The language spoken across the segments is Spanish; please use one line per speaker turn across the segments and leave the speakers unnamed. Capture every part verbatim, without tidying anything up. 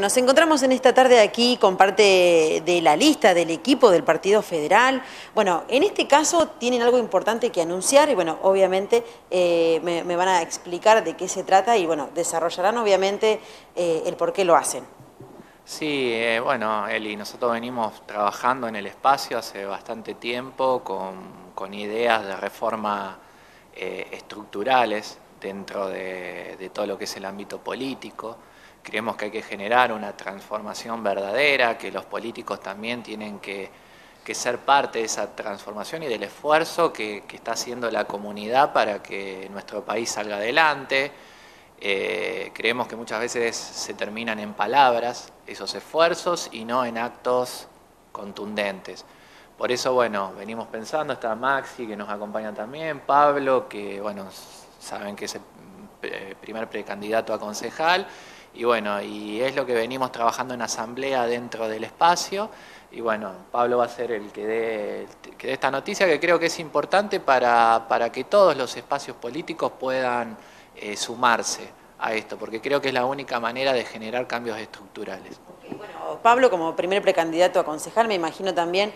Nos encontramos en esta tarde aquí con parte de la lista del equipo del Partido Federal. Bueno, en este caso tienen algo importante que anunciar y bueno, obviamente eh, me, me van a explicar de qué se trata y bueno, desarrollarán obviamente eh, el por qué lo hacen.
Sí, eh, bueno, Eli, nosotros venimos trabajando en el espacio hace bastante tiempo con, con ideas de reforma eh, estructurales dentro de, de todo lo que es el ámbito político. Creemos que hay que generar una transformación verdadera, que los políticos también tienen que, que ser parte de esa transformación y del esfuerzo que, que está haciendo la comunidad para que nuestro país salga adelante. Eh, creemos que muchas veces se terminan en palabras esos esfuerzos y no en actos contundentes. Por eso, bueno, venimos pensando, está Maxi que nos acompaña también, Pablo, que, bueno, saben que es el primer precandidato a concejal, y bueno, y es lo que venimos trabajando en asamblea dentro del espacio, y bueno, Pablo va a ser el que dé, que dé esta noticia que creo que es importante para, para que todos los espacios políticos puedan eh, sumarse a esto, porque creo que es la única manera de generar cambios estructurales.
Okay, bueno, Pablo, como primer precandidato a concejal, me imagino también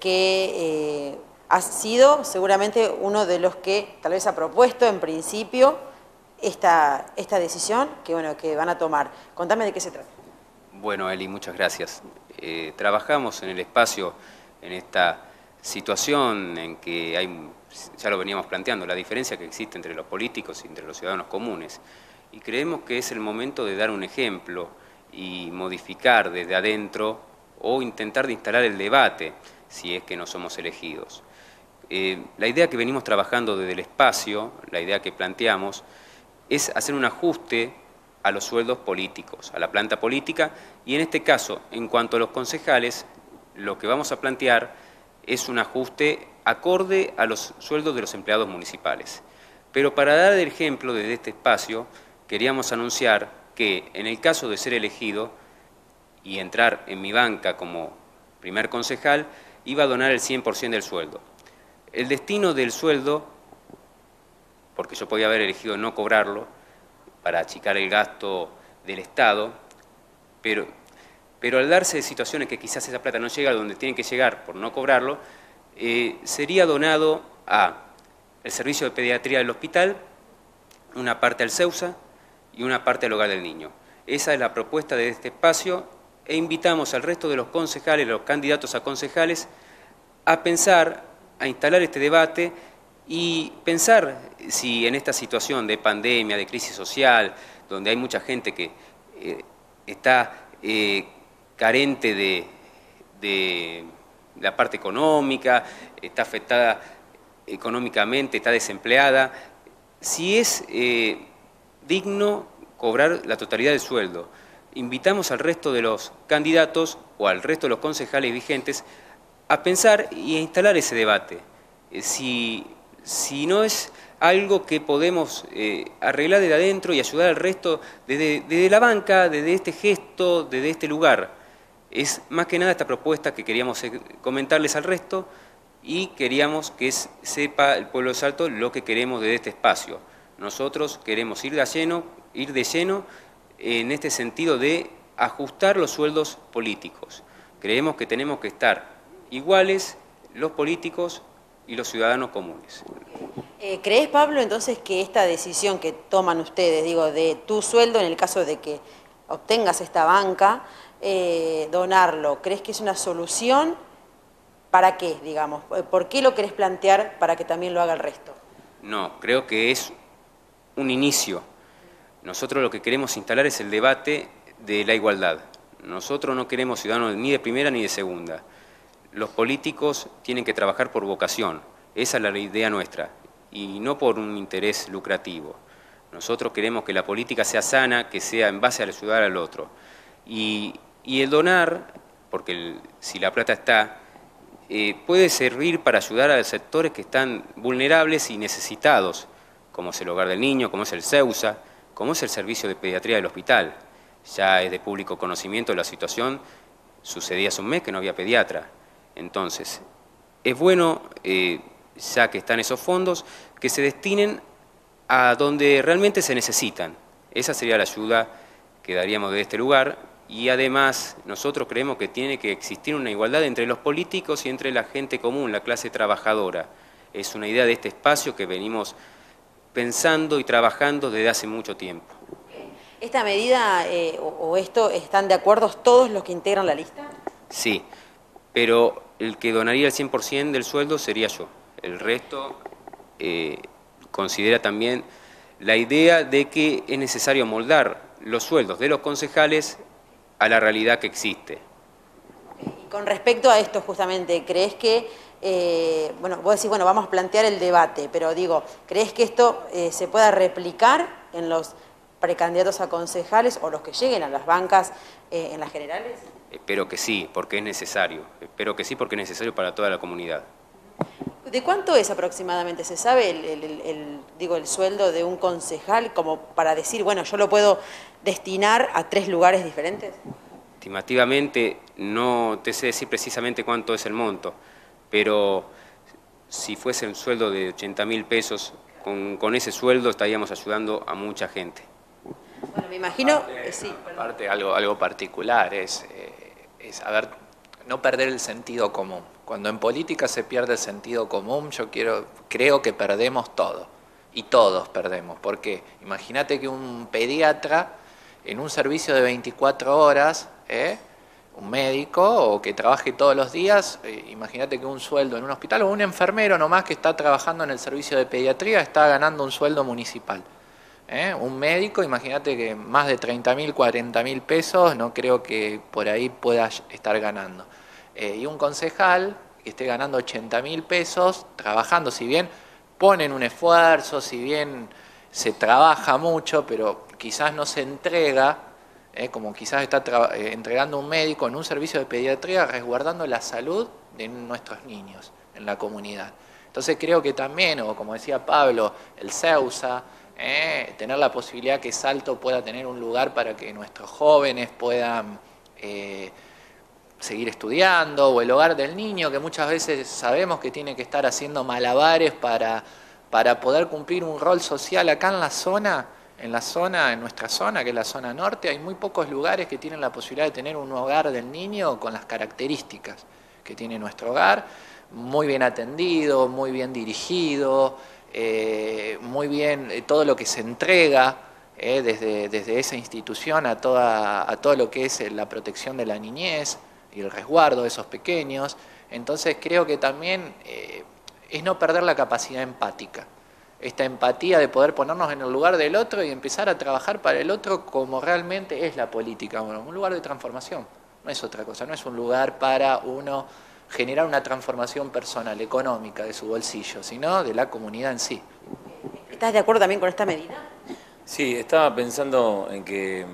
que eh, has sido seguramente uno de los que tal vez ha propuesto en principio esta, esta decisión que, bueno, que van a tomar. Contame de qué se trata.
Bueno, Eli, muchas gracias. Eh, trabajamos en el espacio en esta situación en que hay, ya lo veníamos planteando, la diferencia que existe entre los políticos y entre los ciudadanos comunes. Y creemos que es el momento de dar un ejemplo y modificar desde adentro o intentar de instalar el debate si es que no somos elegidos. Eh, la idea que venimos trabajando desde el espacio, la idea que planteamos, es hacer un ajuste a los sueldos políticos, a la planta política, y en este caso, en cuanto a los concejales, lo que vamos a plantear es un ajuste acorde a los sueldos de los empleados municipales. Pero para dar el ejemplo desde este espacio, queríamos anunciar que en el caso de ser elegido y entrar en mi banca como primer concejal, iba a donar el cien por ciento del sueldo. El destino del sueldo, porque yo podía haber elegido no cobrarlo para achicar el gasto del Estado, pero, pero al darse de situaciones que quizás esa plata no llega a donde tiene que llegar por no cobrarlo, eh, sería donado a el servicio de pediatría del hospital, una parte al CEUSA y una parte al hogar del niño. Esa es la propuesta de este espacio e invitamos al resto de los concejales, los candidatos a concejales, a pensar, a instalar este debate y pensar si en esta situación de pandemia, de crisis social, donde hay mucha gente que eh, está eh, carente de, de la parte económica, está afectada económicamente, está desempleada, si es eh, digno cobrar la totalidad del sueldo. Invitamos al resto de los candidatos o al resto de los concejales vigentes a pensar y a instalar ese debate. Eh, si, si no es algo que podemos eh, arreglar desde adentro y ayudar al resto desde, desde la banca, desde este gesto, desde este lugar. Es más que nada esta propuesta que queríamos comentarles al resto y queríamos que sepa el pueblo de Salto lo que queremos desde este espacio. Nosotros queremos ir de lleno, ir de lleno en este sentido de ajustar los sueldos políticos. Creemos que tenemos que estar iguales los políticos y los ciudadanos comunes.
Eh, ¿Crees, Pablo, entonces que esta decisión que toman ustedes, digo, de tu sueldo en el caso de que obtengas esta banca, eh, donarlo, crees que es una solución? ¿Para qué, digamos? ¿Por qué lo querés plantear para que también lo haga el resto?
No, creo que es un inicio. Nosotros lo que queremos instalar es el debate de la igualdad. Nosotros no queremos ciudadanos ni de primera ni de segunda. Los políticos tienen que trabajar por vocación, esa es la idea nuestra, y no por un interés lucrativo. Nosotros queremos que la política sea sana, que sea en base a ayudar al otro. Y, y el donar, porque el, si la plata está, eh, puede servir para ayudar a sectores que están vulnerables y necesitados, como es el hogar del niño, como es el CEUSA, como es el servicio de pediatría del hospital. Ya es de público conocimiento la situación, sucedía hace un mes que no había pediatra. Entonces, es bueno, eh, ya que están esos fondos, que se destinen a donde realmente se necesitan. Esa sería la ayuda que daríamos de este lugar y además nosotros creemos que tiene que existir una igualdad entre los políticos y entre la gente común, la clase trabajadora. Es una idea de este espacio que venimos pensando y trabajando desde hace mucho tiempo.
¿Esta medida eh, o, o esto están de acuerdo todos los que integran la lista?
Sí, pero el que donaría el cien por ciento del sueldo sería yo. El resto eh, considera también la idea de que es necesario moldar los sueldos de los concejales a la realidad que existe.
Y con respecto a esto justamente, ¿crees que, eh, bueno, vos decís, bueno, vamos a plantear el debate, pero digo, ¿crees que esto eh, se pueda replicar en los precandidatos a concejales o los que lleguen a las bancas eh, en las generales?
Espero que sí, porque es necesario. Espero que sí, porque es necesario para toda la comunidad.
¿De cuánto es aproximadamente? ¿Se sabe el, el, el, el, digo, el sueldo de un concejal como para decir, bueno, yo lo puedo destinar a tres lugares diferentes?
Estimativamente no te sé decir precisamente cuánto es el monto, pero si fuese un sueldo de ochenta mil pesos, con, con ese sueldo estaríamos ayudando a mucha gente.
Bueno, me imagino,
aparte,
eh, sí.
Aparte, algo, algo particular es, eh, es a ver, no perder el sentido común. Cuando en política se pierde el sentido común, yo quiero, creo que perdemos todo. Y todos perdemos. ¿Por qué? Imagínate que un pediatra en un servicio de veinticuatro horas, ¿eh? un médico o que trabaje todos los días, eh, imagínate que un sueldo en un hospital o un enfermero nomás que está trabajando en el servicio de pediatría está ganando un sueldo municipal. ¿Eh? Un médico, imagínate que más de treinta mil, cuarenta mil pesos, no creo que por ahí pueda estar ganando. Eh, y un concejal que esté ganando ochenta mil pesos, trabajando, si bien ponen un esfuerzo, si bien se trabaja mucho, pero quizás no se entrega, eh, como quizás está eh, entregando un médico en un servicio de pediatría, resguardando la salud de nuestros niños en la comunidad. Entonces creo que también, o como decía Pablo, el CEUSA, Eh, tener la posibilidad que Salto pueda tener un lugar para que nuestros jóvenes puedan eh, seguir estudiando, o el hogar del niño, que muchas veces sabemos que tiene que estar haciendo malabares para, para poder cumplir un rol social acá en la zona, en la zona, en nuestra zona, que es la zona norte, hay muy pocos lugares que tienen la posibilidad de tener un hogar del niño con las características que tiene nuestro hogar, muy bien atendido, muy bien dirigido, Eh, muy bien eh, todo lo que se entrega eh, desde, desde esa institución a, toda, a todo lo que es la protección de la niñez y el resguardo de esos pequeños. Entonces creo que también eh, es no perder la capacidad empática, esta empatía de poder ponernos en el lugar del otro y empezar a trabajar para el otro como realmente es la política, bueno, un lugar de transformación, no es otra cosa, no es un lugar para uno generar una transformación personal, económica de su bolsillo, sino de la comunidad en sí.
¿Estás de acuerdo también con esta medida?
Sí, estaba pensando en que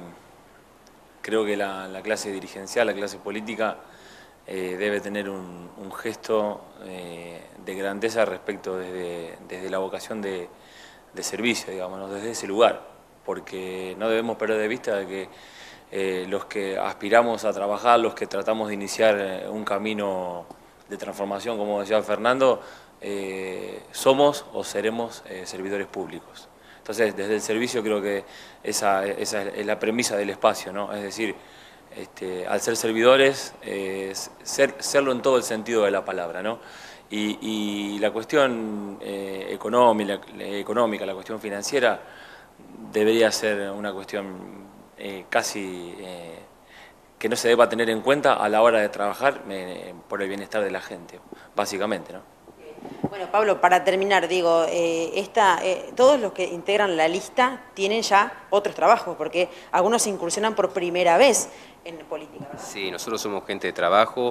creo que la, la clase dirigencial, la clase política, eh, debe tener un, un gesto eh, de grandeza respecto desde, desde la vocación de, de servicio, digamos, desde ese lugar, porque no debemos perder de vista de que Eh, los que aspiramos a trabajar, los que tratamos de iniciar eh, un camino de transformación, como decía Fernando, eh, somos o seremos eh, servidores públicos. Entonces, desde el servicio creo que esa, esa es la premisa del espacio, ¿no? Es decir, este, al ser servidores, eh, ser, serlo en todo el sentido de la palabra, ¿no? Y, y la cuestión eh, económica, la, económica, la cuestión financiera, debería ser una cuestión Eh, casi eh, que no se deba tener en cuenta a la hora de trabajar eh, por el bienestar de la gente, básicamente, ¿no?
Bueno, Pablo, para terminar, digo, eh, esta, eh, todos los que integran la lista tienen ya otros trabajos, porque algunos se incursionan por primera vez en política, ¿verdad?
Sí, nosotros somos gente de trabajo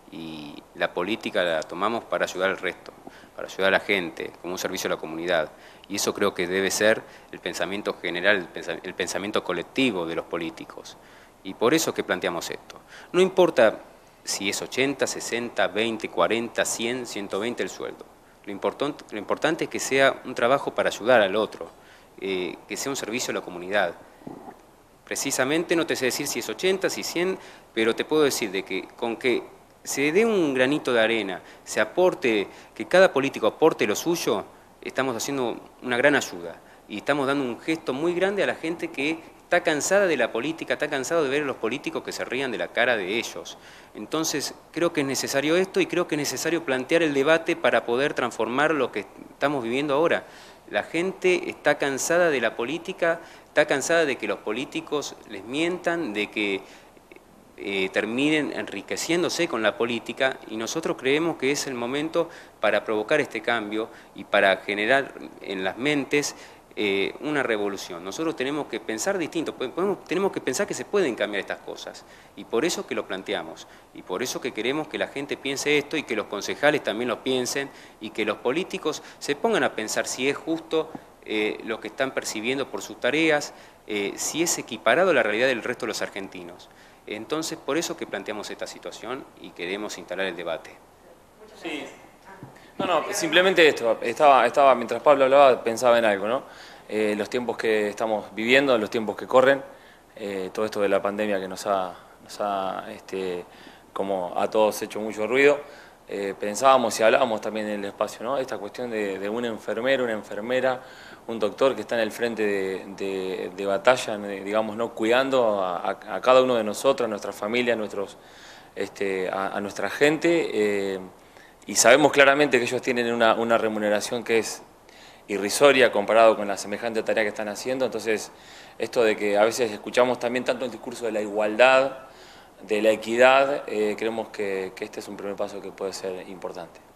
y la política la tomamos para ayudar al resto, para ayudar a la gente, como un servicio a la comunidad. Y eso creo que debe ser el pensamiento general, el pensamiento colectivo de los políticos. Y por eso que planteamos esto. No importa si es ochenta, sesenta, veinte, cuarenta, cien, ciento veinte el sueldo. Lo importante, lo importante es que sea un trabajo para ayudar al otro, eh, que sea un servicio a la comunidad. Precisamente no te sé decir si es ochenta, si cien, pero te puedo decir de que con que se dé un granito de arena, se aporte, que cada político aporte lo suyo, estamos haciendo una gran ayuda y estamos dando un gesto muy grande a la gente que está cansada de la política, está cansado de ver a los políticos que se rían de la cara de ellos. Entonces, creo que es necesario esto y creo que es necesario plantear el debate para poder transformar lo que estamos viviendo ahora. La gente está cansada de la política, está cansada de que los políticos les mientan, de que eh, terminen enriqueciéndose con la política, y nosotros creemos que es el momento para provocar este cambio y para generar en las mentes Eh, una revolución. Nosotros tenemos que pensar distinto, podemos, tenemos que pensar que se pueden cambiar estas cosas, y por eso que lo planteamos, y por eso que queremos que la gente piense esto, y que los concejales también lo piensen, y que los políticos se pongan a pensar si es justo eh, lo que están percibiendo por sus tareas, eh, si es equiparado a la realidad del resto de los argentinos. Entonces, por eso que planteamos esta situación y queremos instalar el debate.
Sí. No, no, simplemente esto, estaba, estaba, mientras Pablo hablaba pensaba en algo, ¿no? Eh, los tiempos que estamos viviendo, los tiempos que corren, eh, todo esto de la pandemia que nos ha, nos ha este, como a todos hecho mucho ruido, eh, pensábamos y hablábamos también en el espacio, ¿no? Esta cuestión de, de un enfermero, una enfermera, un doctor que está en el frente de, de, de batalla, digamos, ¿no? Cuidando a, a, a cada uno de nosotros, a nuestra familia, a, nuestros, este, a, a nuestra gente, eh, y sabemos claramente que ellos tienen una, una remuneración que es irrisoria comparado con la semejante tarea que están haciendo. Entonces, esto de que a veces escuchamos también tanto el discurso de la igualdad, de la equidad, eh, creemos que, que este es un primer paso que puede ser importante.